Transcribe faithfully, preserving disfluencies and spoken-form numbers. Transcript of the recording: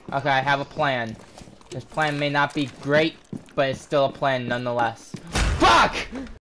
Okay, I have a plan. This plan may not be great, but it's still a plan nonetheless. Fuck!